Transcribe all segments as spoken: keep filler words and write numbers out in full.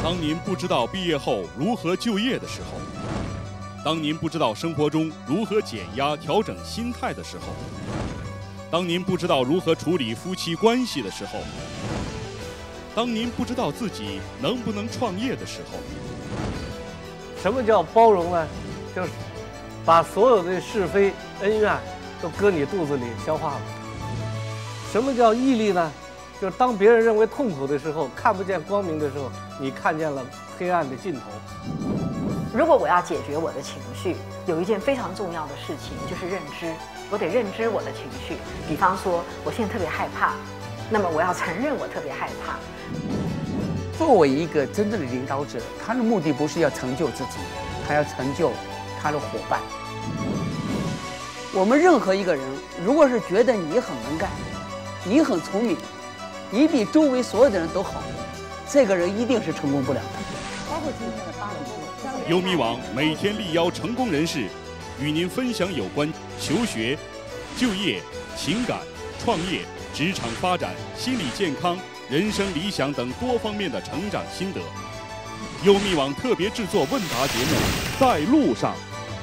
当您不知道毕业后如何就业的时候，当您不知道生活中如何减压、调整心态的时候，当您不知道如何处理夫妻关系的时候，当您不知道自己能不能创业的时候， 什么叫包容呢？就是把所有的是非恩怨都搁你肚子里消化了。什么叫毅力呢？就是当别人认为痛苦的时候，看不见光明的时候，你看见了黑暗的尽头。 如果我要解决我的情绪，有一件非常重要的事情就是认知，我得认知我的情绪。比方说，我现在特别害怕，那么我要承认我特别害怕。 作为一个真正的领导者，他的目的不是要成就自己，他要成就他的伙伴。我们任何一个人，如果是觉得你很能干，你很聪明，你比周围所有的人都好，这个人一定是成功不了的。 包括今天的八零后， 优米网每天力邀成功人士，与您分享有关求学、就业、情感、创业、职场发展、心理健康、人生理想等多方面的成长心得。优米网特别制作问答节目《在路上》。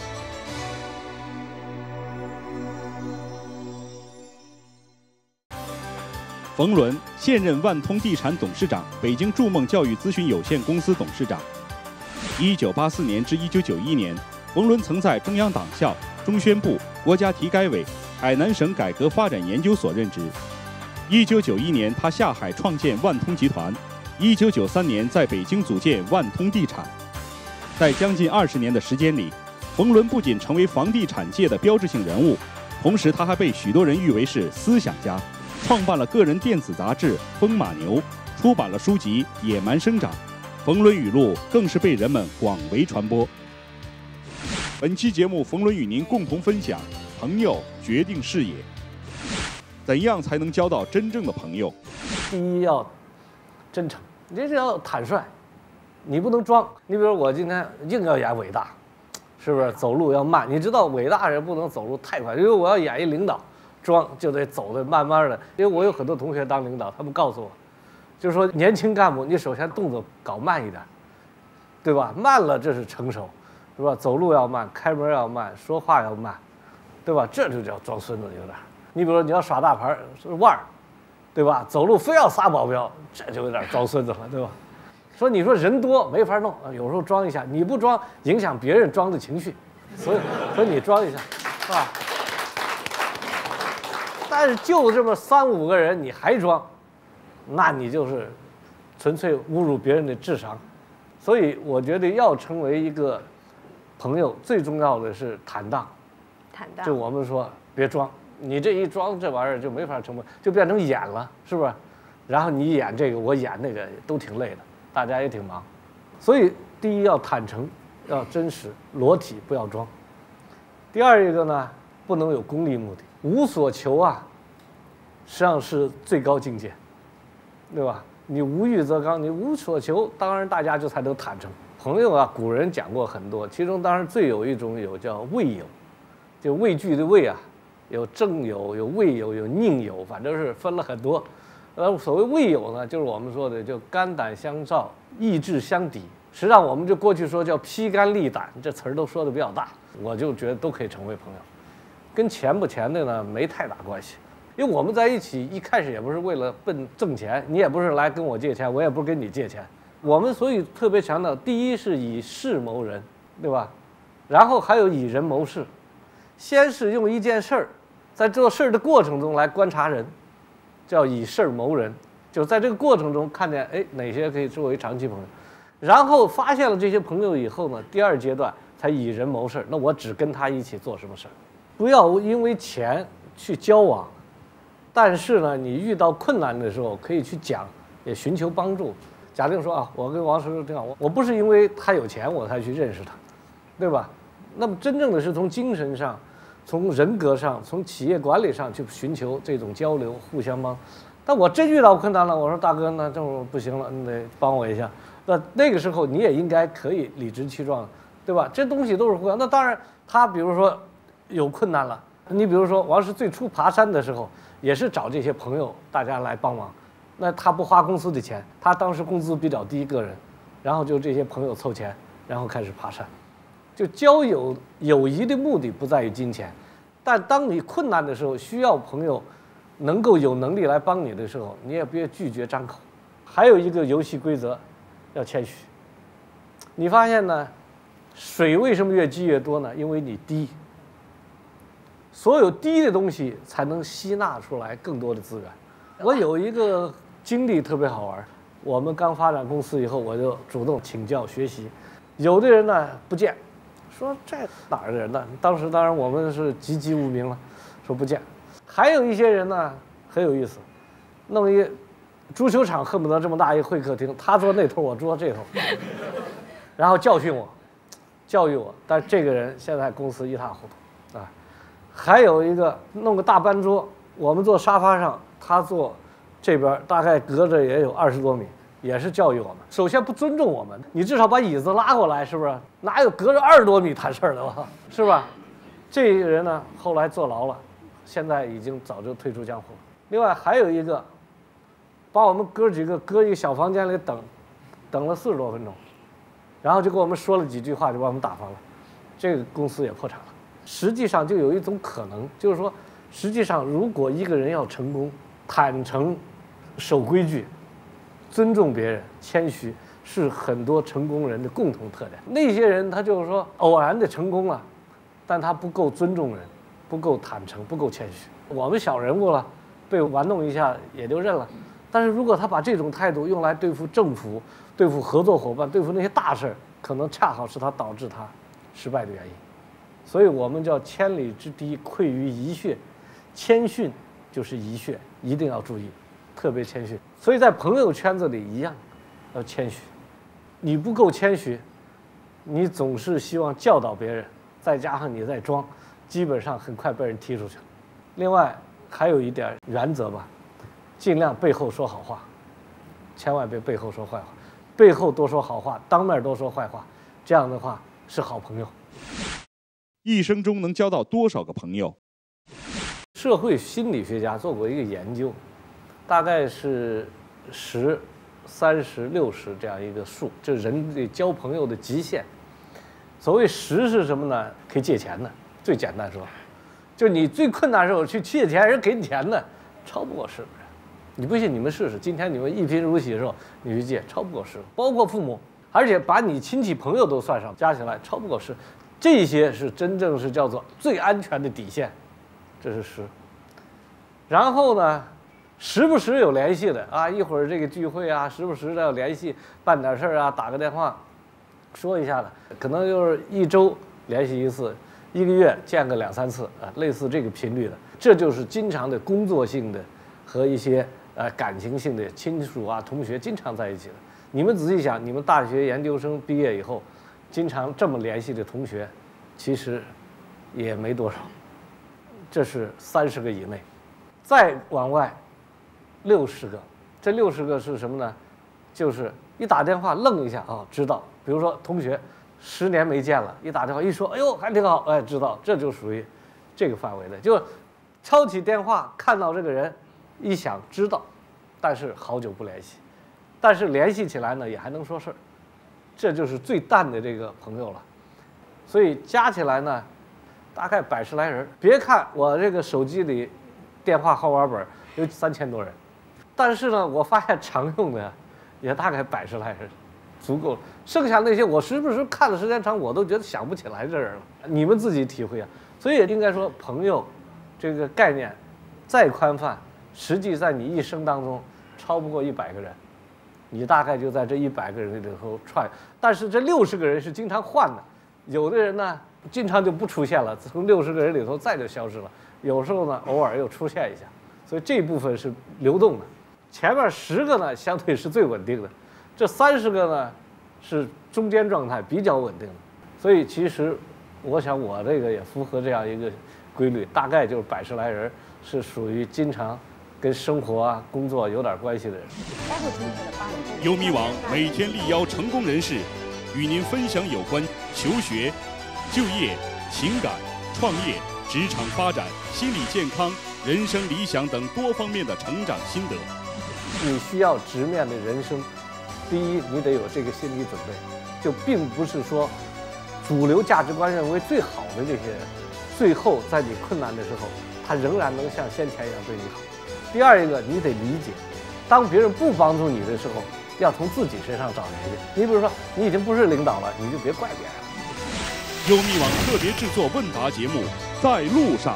冯仑，现任万通地产董事长，北京筑梦教育咨询有限公司董事长。一九八四年至一九九一年，冯仑曾在中央党校、中宣部、国家体改委、海南省改革发展研究所任职。一九九一年，他下海创建万通集团。一九九三年，在北京组建万通地产。在将近二十年的时间里，冯仑不仅成为房地产界的标志性人物，同时他还被许多人誉为是思想家。创办了个人电子杂志《风马牛》，出版了书籍《野蛮生长》，冯仑语录更是被人们广为传播。本期节目，冯仑与您共同分享：朋友决定视野。怎样才能交到真正的朋友？ 第一要真诚，你这要坦率，你不能装。你比如我今天硬要演伟大，是不是？走路要慢，你知道伟大人不能走路太快，因为我要演一领导。装就得走得慢慢的，因为我有很多同学当领导，他们告诉我，就是说年轻干部，你首先动作搞慢一点，对吧？慢了这是成熟，是吧？走路要慢，开门要慢，说话要慢，对吧？这就叫装孙子有点。你比如说你要耍大牌是腕儿，对吧？走路非要撒保镖，这就有点装孙子了，对吧？说你说人多没法弄，有时候装一下，你不装影响别人装的情绪，所以所以你装一下，是吧？但是就这么三五个人你还装，那你就是纯粹侮辱别人的智商。所以我觉得要成为一个朋友，最重要的是坦荡。 坦荡。 就我们说别装，你这一装这玩意儿就没法成为，就变成演了，是不是？然后你演这个，我演那个，都挺累的，大家也挺忙。所以第一要坦诚，要真实，裸体不要装。第二一个呢，不能有功利目的。无所求啊，实际上是最高境界，对吧？你无欲则刚，你无所求，当然大家就才能坦诚。朋友啊，古人讲过很多，其中当然最有一种有叫畏友，就畏惧的畏啊，有正友，有畏友，有佞友，反正是分了很多。呃，所谓畏友呢，就是我们说的就肝胆相照，意志相抵。实际上我们就过去说叫披肝沥胆，这词儿都说的比较大，我就觉得都可以成为朋友。跟钱不钱的呢没太大关系，因为我们在一起一开始也不是为了奔挣钱，你也不是来跟我借钱，我也不是跟你借钱。我们所以特别强调，第一是以事谋人，对吧？然后还有以人谋事，先是用一件事儿，在做事儿的过程中来观察人，叫以事儿谋人。就在这个过程中看见，哎，哪些可以作为长期朋友，然后发现了这些朋友以后呢，第二阶段才以人谋事。那我只跟他一起做什么事儿？不要因为钱去交往，但是呢，你遇到困难的时候可以去讲，也寻求帮助。假定说啊，我跟王石挺好，我我不是因为他有钱我才去认识他，对吧？那么真正的是从精神上、从人格上、从企业管理上去寻求这种交流，互相帮。但我真遇到困难了，我说大哥，那这不行了，你得帮我一下。那那个时候你也应该可以理直气壮，对吧？这东西都是互相。那当然，他比如说有困难了，你比如说王石最初爬山的时候，也是找这些朋友大家来帮忙。那他不花公司的钱，他当时工资比较低，个人， 然后就这些朋友凑钱，然后开始爬山。就交友友谊的目的不在于金钱，但当你困难的时候需要朋友能够有能力来帮你的时候，你也别拒绝张口。还有一个游戏规则，要谦虚。你发现呢，水为什么越积越多呢？因为你低。所有低的东西才能吸纳出来更多的资源。我有一个经历特别好玩，我们刚发展公司以后，我就主动请教学习。有的人呢不见，说这哪儿的人呢？当时当然我们是籍籍无名了，说不见。还有一些人呢很有意思，弄一足球场恨不得这么大一会客厅，他坐那头，我坐这头，然后教训我，教育我。但这个人现在公司一塌糊涂啊。还有一个弄个大班桌，我们坐沙发上，他坐这边，大概隔着也有二十多米，也是教育我们。首先不尊重我们，你至少把椅子拉过来，是不是？哪有隔着二十多米谈事儿的吧？是吧？这个人呢，后来坐牢了，现在已经早就退出江湖了。另外还有一个，把我们哥几个搁一个小房间里等，等了四十多分钟，然后就跟我们说了几句话，就把我们打发了。这个公司也破产了。实际上就有一种可能，就是说，实际上如果一个人要成功，坦诚、守规矩、尊重别人、谦虚，是很多成功人的共同特点。那些人他就是说偶然的成功了，但他不够尊重人，不够坦诚，不够谦虚。我们小人物了，被玩弄一下也就认了。但是如果他把这种态度用来对付政府、对付合作伙伴、对付那些大事儿，可能恰好是他导致他失败的原因。所以我们叫千里之堤溃于蚁穴，谦逊就是蚁穴，一定要注意，特别谦虚。所以在朋友圈子里一样，要谦虚。你不够谦虚，你总是希望教导别人，再加上你在装，基本上很快被人踢出去了。另外还有一点原则吧，尽量背后说好话，千万别背后说坏话，背后多说好话，当面多说坏话，这样的话是好朋友。 一生中能交到多少个朋友？ 社会心理学家做过一个研究，大概是十、三十、六十这样一个数，这是人类交朋友的极限。所谓十是什么呢？可以借钱的，最简单说，就是你最困难的时候去借钱，人给你钱的，超不过十个人。你不信你们试试，今天你们一贫如洗的时候，你去借，超不过十个，包括父母，而且把你亲戚朋友都算上，加起来超不过十。这些是真正是叫做最安全的底线，这是十。然后呢，时不时有联系的啊，一会儿这个聚会啊，时不时的要联系，办点事儿啊，打个电话，说一下的，可能就是一周联系一次，一个月见个两三次啊，类似这个频率的，这就是经常的工作性的和一些呃感情性的亲属啊、同学经常在一起的。你们仔细想，你们大学研究生毕业以后，经常这么联系的同学，其实也没多少，这是三十个以内，再往外六十个，这六十个是什么呢？就是一打电话愣一下啊、哦，知道。比如说同学十年没见了，一打电话一说，哎呦还挺好，哎知道，这就属于这个范围的。就抄起电话看到这个人，一想知道，但是好久不联系，但是联系起来呢也还能说事儿。这就是最淡的这个朋友了，所以加起来呢，大概百十来人。别看我这个手机里电话号码本有三千多人，但是呢，我发现常用的也大概百十来人，足够了。剩下那些我时不时看的时间长，我都觉得想不起来这人了。你们自己体会啊。所以也应该说，朋友这个概念再宽泛，实际在你一生当中超不过一百个人。你大概就在这一百个人里头串，但是这六十个人是经常换的，有的人呢经常就不出现了，从六十个人里头再就消失了，有时候呢偶尔又出现一下，所以这部分是流动的。前面十个呢相对是最稳定的，这三十个呢是中间状态比较稳定的，所以其实我想我这个也符合这样一个规律，大概就是百十来人是属于经常跟生活啊、工作有点关系的人。 优米网每天力邀成功人士，与您分享有关求学、就业、情感、创业、职场发展、心理健康、人生理想等多方面的成长心得。 你需要直面的人生第一，你得有这个心理准备，就并不是说主流价值观认为最好的这些人，最后在你困难的时候，他仍然能像先前一样对你好。第二一个，你得理解，当别人不帮助你的时候，要从自己身上找原因。你比如说，你已经不是领导了，你就别怪别人了。 优密网特别制作问答节目《在路上》。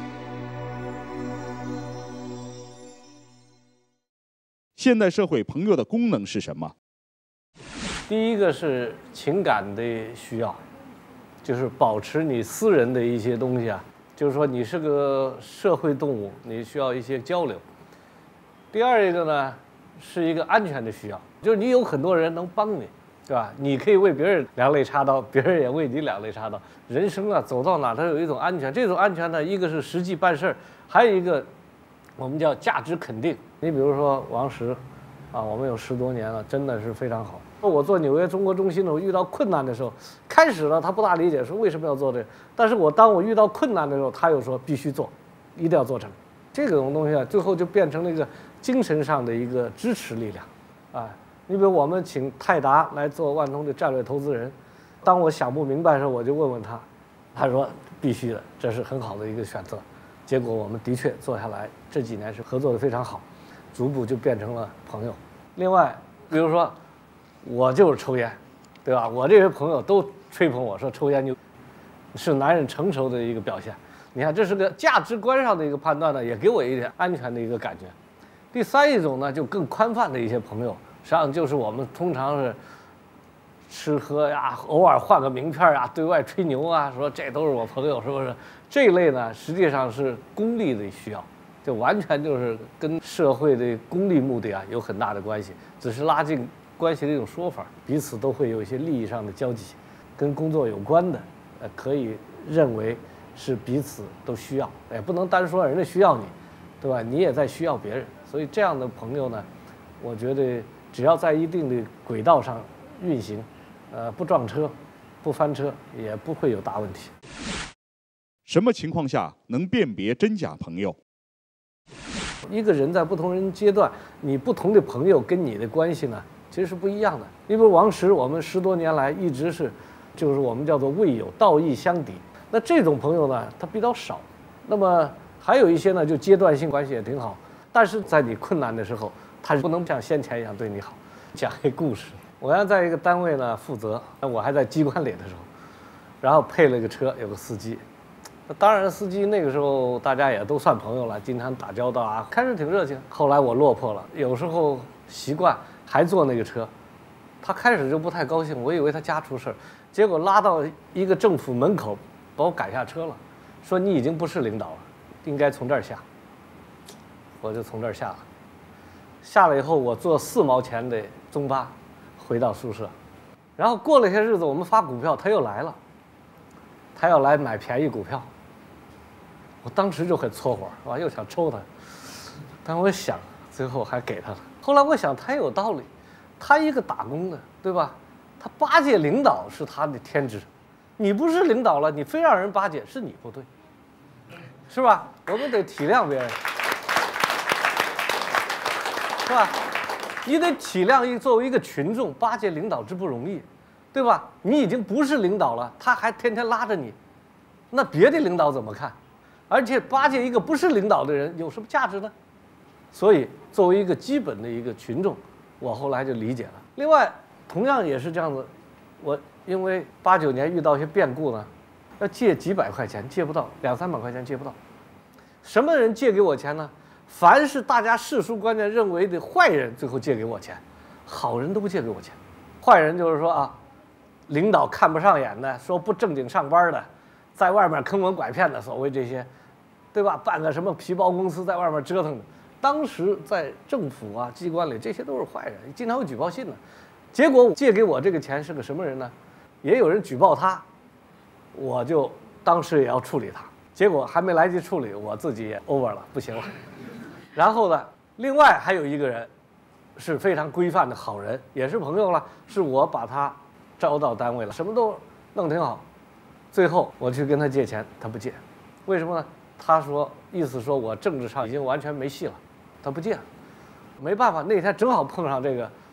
现代社会朋友的功能是什么？ 第一个是情感的需要，就是保持你私人的一些东西啊，就是说你是个社会动物，你需要一些交流。第二一个呢，是一个安全的需要，就是你有很多人能帮你，对吧？你可以为别人两肋插刀，别人也为你两肋插刀。人生啊，走到哪它有一种安全，这种安全呢，一个是实际办事儿，还有一个我们叫价值肯定。你比如说王石，啊，我们有十多年了，真的是非常好。我做纽约中国中心的时候，遇到困难的时候，开始呢他不大理解，说为什么要做这个，但是我当我遇到困难的时候，他又说必须做，一定要做成。这种东西啊，最后就变成了一个精神上的一个支持力量，啊，你比如我们请泰达来做万通的战略投资人，当我想不明白的时候，我就问问他，他说必须的，这是很好的一个选择。结果我们的确做下来，这几年是合作的非常好，逐步就变成了朋友。另外，比如说我就是抽烟，对吧？我这些朋友都吹捧我说抽烟就是男人成熟的一个表现。你看，这是个价值观上的一个判断呢，也给我一点安全的一个感觉。第三一种呢，就更宽泛的一些朋友，实际上就是我们通常是吃喝呀，偶尔换个名片呀，对外吹牛啊，说这都是我朋友，是不是？这一类呢，实际上是功利的需要，就完全就是跟社会的功利目的啊有很大的关系，只是拉近关系的一种说法，彼此都会有一些利益上的交集，跟工作有关的，呃，可以认为是彼此都需要，也不能单说人家需要你，对吧？你也在需要别人，所以这样的朋友呢，我觉得只要在一定的轨道上运行，呃，不撞车，不翻车，也不会有大问题。 什么情况下能辨别真假朋友？ 一个人在不同人阶段，你不同的朋友跟你的关系呢，其实是不一样的。因为王石，我们十多年来一直是，就是我们叫做未友，道义相抵。那这种朋友呢，他比较少。那么还有一些呢，就阶段性关系也挺好，但是在你困难的时候，他不能像先前一样对你好。讲一个故事，我要在一个单位呢负责，我还在机关里的时候，然后配了个车，有个司机。当然，司机那个时候大家也都算朋友了，经常打交道啊，开始挺热情。后来我落魄了，有时候习惯还坐那个车，他开始就不太高兴，我以为他家出事儿，结果拉到一个政府门口，把我赶下车了，说你已经不是领导了，应该从这儿下。我就从这儿下了，下了以后我坐四毛钱的中巴回到宿舍，然后过了些日子，我们发股票，他又来了，他要来买便宜股票。我当时就很搓火，是吧？又想抽他，但我想最后还给他了。后来我想他有道理，他一个打工的，对吧？他巴结领导是他的天职，你不是领导了，你非让人巴结，是你不对，是吧？我们得体谅别人，是吧？你得体谅一作为一个群众，巴结领导之不容易，对吧？你已经不是领导了，他还天天拉着你，那别的领导怎么看？而且巴结一个不是领导的人有什么价值呢？所以作为一个基本的一个群众，我后来就理解了。另外，同样也是这样子，我因为八九年遇到一些变故呢，要借几百块钱借不到，两三百块钱借不到。什么人借给我钱呢？凡是大家世俗观念认为的坏人，最后借给我钱，好人都不借给我钱。坏人就是说啊，领导看不上眼的，说不正经上班的，在外面坑蒙拐骗的，所谓这些。对吧？办个什么皮包公司，在外面折腾的，当时在政府啊、机关里，这些都是坏人，经常有举报信的。结果借给我这个钱是个什么人呢？也有人举报他，我就当时也要处理他。结果还没来及处理，我自己也 over 了，不行了。然后呢，另外还有一个人，是非常规范的好人，也是朋友了，是我把他招到单位了，什么都弄挺好。最后我去跟他借钱，他不借，为什么呢？他说，意思说我政治上已经完全没戏了，他不借了。没办法，那天正好碰上这个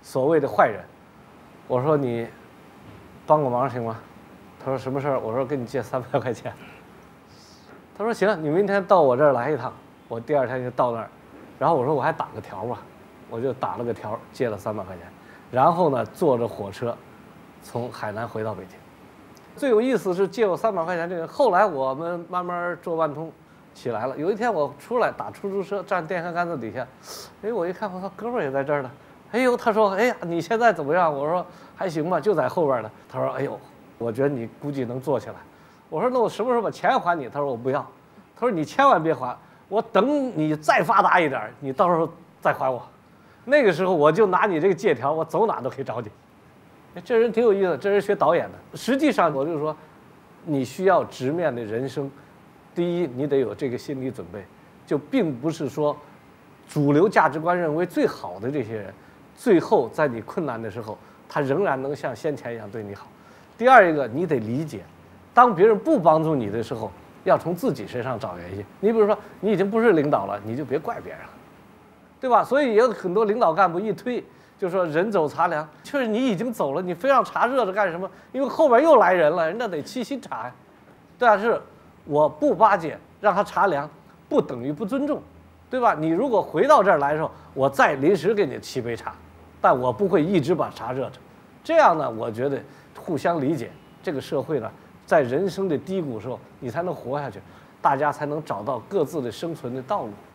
所谓的坏人，我说你帮个忙行吗？他说什么事儿？我说跟你借三百块钱。他说行，你明天到我这儿来一趟。我第二天就到那儿，然后我说我还打个条吧，我就打了个条，借了三百块钱，然后呢坐着火车从海南回到北京。最有意思是借我三百块钱这个，后来我们慢慢做万通起来了。有一天我出来打出租车，站电线杆子底下，哎，我一看，我操，哥们儿也在这儿呢。哎呦，他说，哎呀，你现在怎么样？我说还行吧，就在后边呢。他说，哎呦，我觉得你估计能做起来。我说那我什么时候把钱还你？他说我不要。他说你千万别还，我等你再发达一点，你到时候再还我。那个时候我就拿你这个借条，我走哪都可以找你。哎，这人挺有意思，这人学导演的。实际上我就说，你需要直面的人生，第一你得有这个心理准备，就并不是说主流价值观认为最好的这些人，最后在你困难的时候，他仍然能像先前一样对你好。第二一个，你得理解，当别人不帮助你的时候，要从自己身上找原因。你比如说，你已经不是领导了，你就别怪别人了，对吧？所以也有很多领导干部一推就说人走茶凉，确实你已经走了，你非让茶热着干什么？因为后边又来人了，人家得沏新茶呀。但是我不巴结，让他茶凉，不等于不尊重，对吧？你如果回到这儿来的时候，我再临时给你沏杯茶，但我不会一直把茶热着。这样呢，我觉得互相理解，这个社会呢，在人生的低谷时候，你才能活下去，大家才能找到各自的生存的道路。